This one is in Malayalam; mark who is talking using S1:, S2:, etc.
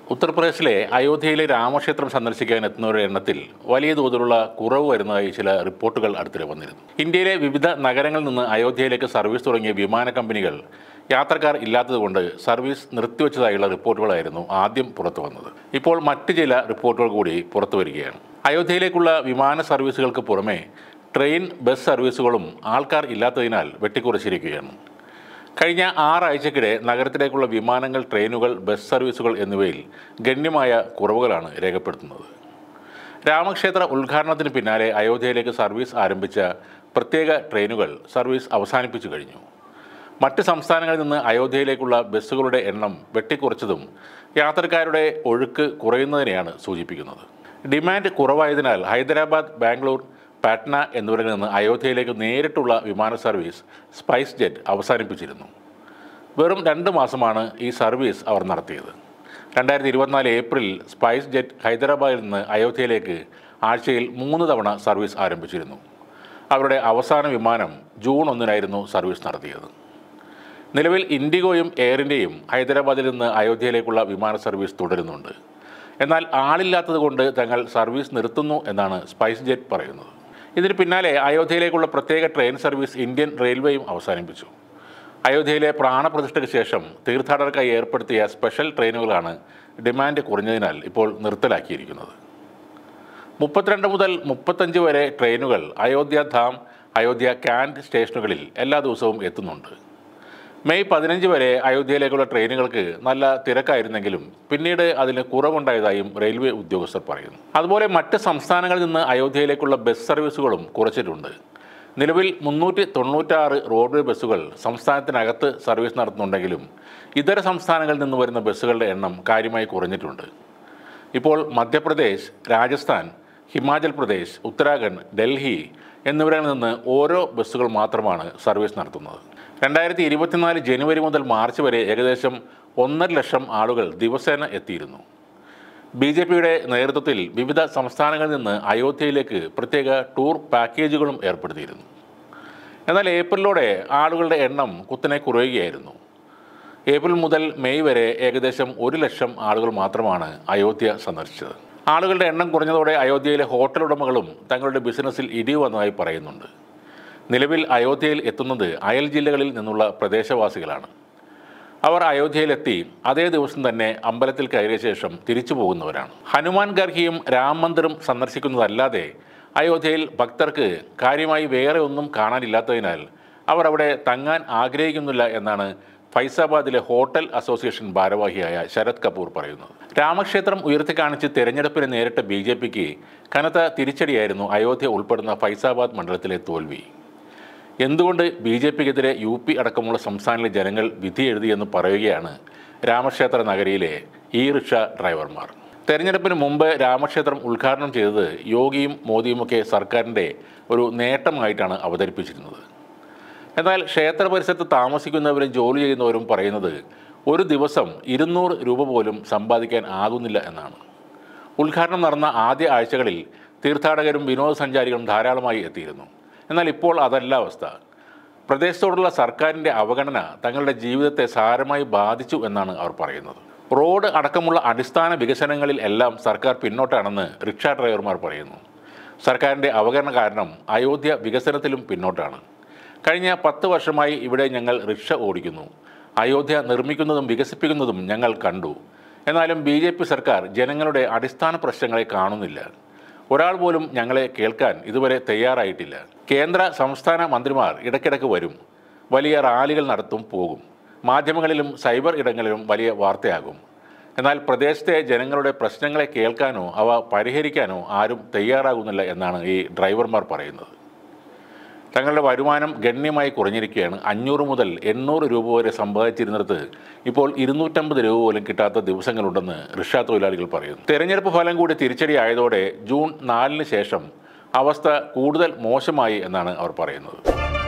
S1: ഉത്തർപ്രദേശിലെ അയോധ്യയിലെ രാമക്ഷേത്രം സന്ദർശിക്കാൻ എത്തുന്നവരുടെ എണ്ണത്തിൽ വലിയ തോതിലുള്ള കുറവ് വരുന്നതായി ചില റിപ്പോർട്ടുകൾ അടുത്തിടെ വന്നിരുന്നു. ഇന്ത്യയിലെ വിവിധ നഗരങ്ങളിൽ നിന്ന് അയോധ്യയിലേക്ക് സർവീസ് തുടങ്ങിയ വിമാന കമ്പനികൾ യാത്രക്കാർ ഇല്ലാത്തതുകൊണ്ട് സർവീസ് നിർത്തിവെച്ചതായുള്ള റിപ്പോർട്ടുകളായിരുന്നു ആദ്യം പുറത്തു വന്നത്. ഇപ്പോൾ മറ്റ് ചില റിപ്പോർട്ടുകൾ കൂടി പുറത്തു വരികയാണ്. അയോധ്യയിലേക്കുള്ള വിമാന സർവീസുകൾക്ക് പുറമെ ട്രെയിൻ, ബസ് സർവീസുകളും ആൾക്കാർ ഇല്ലാത്തതിനാൽ വെട്ടിക്കുറച്ചിരിക്കുകയാണ്. കഴിഞ്ഞ 6 ആഴ്ചക്കിടെ നഗരത്തിലേക്കുള്ള വിമാനങ്ങൾ, ട്രെയിനുകൾ, ബസ് സർവീസുകൾ എന്നിവയിൽ ഗണ്യമായ കുറവുകളാണ് രേഖപ്പെടുത്തുന്നത്. രാമക്ഷേത്ര ഉദ്ഘാടനത്തിന് പിന്നാലെ അയോധ്യയിലേക്ക് സർവീസ് ആരംഭിച്ച പ്രത്യേക ട്രെയിനുകൾ സർവീസ് അവസാനിപ്പിച്ചു കഴിഞ്ഞു. മറ്റ് സംസ്ഥാനങ്ങളിൽ നിന്ന് അയോധ്യയിലേക്കുള്ള ബസ്സുകളുടെ എണ്ണം വെട്ടിക്കുറച്ചതും യാത്രക്കാരുടെ ഒഴുക്ക് കുറയുന്നതിനെയാണ് സൂചിപ്പിക്കുന്നത്. ഡിമാൻഡ് കുറവായതിനാൽ ഹൈദരാബാദ്, ബാംഗ്ലൂർ, പാട്ന എന്നിവരിൽ നിന്ന് അയോധ്യയിലേക്ക് നേരിട്ടുള്ള വിമാന സർവീസ് സ്പൈസ് ജെറ്റ് അവസാനിപ്പിച്ചിരുന്നു. വെറും 2 മാസമാണ് ഈ സർവീസ് അവർ നടത്തിയത്. 2024 ഏപ്രിലിൽ സ്പൈസ് ജെറ്റ് ഹൈദരാബാദിൽ നിന്ന് അയോധ്യയിലേക്ക് ആഴ്ചയിൽ 3 തവണ സർവീസ് ആരംഭിച്ചിരുന്നു. അവരുടെ അവസാന വിമാനം ജൂൺ 1-നായിരുന്നു സർവീസ് നടത്തിയത്. നിലവിൽ ഇൻഡിഗോയും എയർ ഇന്ത്യയും ഹൈദരാബാദിൽ നിന്ന് അയോധ്യയിലേക്കുള്ള വിമാന സർവീസ് തുടരുന്നുണ്ട്. എന്നാൽ ആളില്ലാത്തതുകൊണ്ട് തങ്ങൾ സർവീസ് നിർത്തുന്നു എന്നാണ് സ്പൈസ് ജെറ്റ് പറയുന്നത്. ഇതിന് പിന്നാലെ അയോധ്യയിലേക്കുള്ള പ്രത്യേക ട്രെയിൻ സർവീസ് ഇന്ത്യൻ റെയിൽവേയും അവസാനിപ്പിച്ചു. അയോധ്യയിലെ പ്രാണപ്രതിഷ്ഠയ്ക്ക് ശേഷം തീർത്ഥാടകർക്കായി ഏർപ്പെടുത്തിയ സ്പെഷ്യൽ ട്രെയിനുകളാണ് ഡിമാൻഡ് കുറഞ്ഞതിനാൽ ഇപ്പോൾ നിർത്തലാക്കിയിരിക്കുന്നത്. 32 മുതൽ 35 വരെ ട്രെയിനുകൾ അയോധ്യ ധാം, അയോധ്യ കാൻറ്റ് സ്റ്റേഷനുകളിൽ എല്ലാ ദിവസവും എത്തുന്നുണ്ട്. മെയ് 15 വരെ അയോധ്യയിലേക്കുള്ള ട്രെയിനുകൾക്ക് നല്ല തിരക്കായിരുന്നെങ്കിലും പിന്നീട് അതിന് കുറവുണ്ടായതായും റെയിൽവേ ഉദ്യോഗസ്ഥർ പറയുന്നു. അതുപോലെ മറ്റ് സംസ്ഥാനങ്ങളിൽ നിന്ന് അയോധ്യയിലേക്കുള്ള ബസ് സർവീസുകളും കുറച്ചിട്ടുണ്ട്. നിലവിൽ 396 റോഡ്വേ ബസ്സുകൾ സംസ്ഥാനത്തിനകത്ത് സർവീസ് നടത്തുന്നുണ്ടെങ്കിലും ഇതര സംസ്ഥാനങ്ങളിൽ നിന്ന് വരുന്ന ബസ്സുകളുടെ എണ്ണം കാര്യമായി കുറഞ്ഞിട്ടുണ്ട്. ഇപ്പോൾ മധ്യപ്രദേശ്, രാജസ്ഥാൻ, ഹിമാചൽ പ്രദേശ്, ഉത്തരാഖണ്ഡ്, ഡൽഹി എന്നിവിടങ്ങളിൽ നിന്ന് ഓരോ ബസ്സുകൾ മാത്രമാണ് സർവീസ് നടത്തുന്നത്. 2024 ജനുവരി മുതൽ മാർച്ച് വരെ ഏകദേശം 1.5 ലക്ഷം ആളുകൾ ദിവസേന എത്തിയിരുന്നു. BJPയുടെ നേതൃത്വത്തിൽ വിവിധ സംസ്ഥാനങ്ങളിൽ നിന്ന് അയോധ്യയിലേക്ക് പ്രത്യേക ടൂർ പാക്കേജുകളും ഏർപ്പെടുത്തിയിരുന്നു. എന്നാൽ ഏപ്രിലോടെ ആളുകളുടെ എണ്ണം കുത്തനെ കുറയുകയായിരുന്നു. ഏപ്രിൽ മുതൽ മെയ് വരെ ഏകദേശം 1 ലക്ഷം ആളുകൾ മാത്രമാണ് അയോധ്യ സന്ദർശിച്ചത്. ആളുകളുടെ എണ്ണം കുറഞ്ഞതോടെ അയോധ്യയിലെ ഹോട്ടൽ ഉടമകളും തങ്ങളുടെ ബിസിനസ്സിൽ ഇടിവ് വന്നതായി പറയുന്നുണ്ട്. നിലവിൽ അയോധ്യയിൽ എത്തുന്നത് അയൽ ജില്ലകളിൽ നിന്നുള്ള പ്രദേശവാസികളാണ്. അവർ അയോധ്യയിലെത്തി അതേ ദിവസം തന്നെ അമ്പലത്തിൽ കയറിയ ശേഷം തിരിച്ചു പോകുന്നവരാണ്. ഹനുമാൻ ഗർഹിയും രാം മന്ദിറും സന്ദർശിക്കുന്നതല്ലാതെ അയോധ്യയിൽ ഭക്തർക്ക് കാര്യമായി വേറെ ഒന്നും കാണാനില്ലാത്തതിനാൽ അവർ അവിടെ തങ്ങാൻ ആഗ്രഹിക്കുന്നില്ല എന്നാണ് ഫൈസാബാദിലെ ഹോട്ടൽ അസോസിയേഷൻ ഭാരവാഹിയായ ശരത് കപൂർ പറയുന്നത്. രാമക്ഷേത്രം ഉയർത്തിക്കാണിച്ച് തെരഞ്ഞെടുപ്പിനെ നേരിട്ട BJPക്ക് കനത്ത തിരിച്ചടിയായിരുന്നു അയോധ്യ ഉൾപ്പെടുന്ന ഫൈസാബാദ് മണ്ഡലത്തിലെ തോൽവി. എന്തുകൊണ്ട് BJPക്കെതിരെ UP അടക്കമുള്ള സംസ്ഥാനങ്ങളിലെ ജനങ്ങൾ വിധി എഴുതിയെന്ന് പറയുകയാണ് രാമക്ഷേത്ര നഗരിയിലെ റിക്ഷ ഡ്രൈവർമാർ. തെരഞ്ഞെടുപ്പിന് മുമ്പ് രാമക്ഷേത്രം ഉദ്ഘാടനം ചെയ്തത് യോഗിയും മോദിയുമൊക്കെ സർക്കാരിൻ്റെ ഒരു നേട്ടമായിട്ടാണ് അവതരിപ്പിച്ചിരുന്നത്. എന്നാൽ ക്ഷേത്ര പരിസരത്ത് താമസിക്കുന്നവരും ജോലി ചെയ്യുന്നവരും പറയുന്നത് ഒരു ദിവസം 200 രൂപ പോലും സമ്പാദിക്കാൻ ആകുന്നില്ല എന്നാണ്. ഉദ്ഘാടനം നടന്ന ആദ്യ ആഴ്ചകളിൽ തീർത്ഥാടകരും വിനോദസഞ്ചാരികളും ധാരാളമായി എത്തിയിരുന്നു. എന്നാൽ ഇപ്പോൾ അതല്ല അവസ്ഥ. പ്രദേശത്തോടുള്ള സർക്കാരിൻ്റെ അവഗണന തങ്ങളുടെ ജീവിതത്തെ സാരമായി ബാധിച്ചു എന്നാണ് അവർ പറയുന്നത്. റോഡ് അടക്കമുള്ള അടിസ്ഥാന വികസനങ്ങളിൽ എല്ലാം സർക്കാർ പിന്നോട്ടാണെന്ന് റിക്ഷ ഡ്രൈവർമാർ പറയുന്നു. സർക്കാരിൻ്റെ അവഗണന കാരണം അയോധ്യ വികസനത്തിലും പിന്നോട്ടാണ്. കഴിഞ്ഞ 10 വർഷമായി ഇവിടെ ഞങ്ങൾ റിക്ഷ ഓടിക്കുന്നു. അയോധ്യ നിർമ്മിക്കുന്നതും വികസിപ്പിക്കുന്നതും ഞങ്ങൾ കണ്ടു. എന്നാലും BJP സർക്കാർ ജനങ്ങളുടെ അടിസ്ഥാന പ്രശ്നങ്ങളെ കാണുന്നില്ല. ഒരാൾ പോലും ഞങ്ങളെ കേൾക്കാൻ ഇതുവരെ തയ്യാറായിട്ടില്ല. കേന്ദ്ര സംസ്ഥാന മന്ത്രിമാർ ഇടയ്ക്കിടയ്ക്ക് വരും, വലിയ റാലികൾ നടത്തും, പോകും. മാധ്യമങ്ങളിലും സൈബർ ഇടങ്ങളിലും വലിയ വാർത്തയാകും. എന്നാൽ പ്രദേശത്തെ ജനങ്ങളുടെ പ്രശ്നങ്ങളെ കേൾക്കാനോ അവ പരിഹരിക്കാനോ ആരും തയ്യാറാകുന്നില്ല എന്നാണ് ഈ ഡ്രൈവർമാർ പറയുന്നത്. തങ്ങളുടെ വരുമാനം ഗണ്യമായി കുറഞ്ഞിരിക്കുകയാണ്. 500 മുതൽ 800 രൂപ വരെ സമ്പാദിച്ചിരുന്നിടത്ത് ഇപ്പോൾ 250 രൂപ പോലും കിട്ടാത്ത ദിവസങ്ങളുണ്ടെന്ന് റിക്ഷ തൊഴിലാളികൾ പറയുന്നു. തെരഞ്ഞെടുപ്പ് ഫലം കൂടി തിരിച്ചടിയായതോടെ ജൂൺ 4-ന് ശേഷം അവസ്ഥ കൂടുതൽ മോശമായി എന്നാണ് അവർ പറയുന്നത്.